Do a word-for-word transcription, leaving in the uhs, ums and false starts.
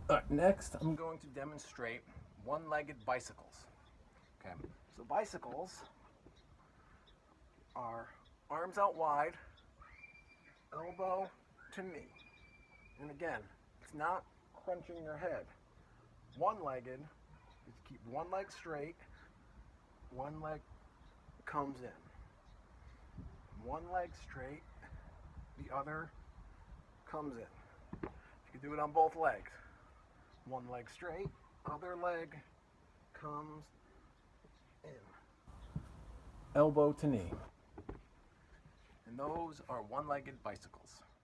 All right, next I'm going to demonstrate one-legged bicycles. Okay, so bicycles are arms out wide, elbow to knee. And again, it's not crunching your head. One-legged is keep one leg straight, one leg comes in. One leg straight, the other comes in. You can do it on both legs. One leg straight, other leg comes in. Elbow to knee. And those are one-legged bicycles.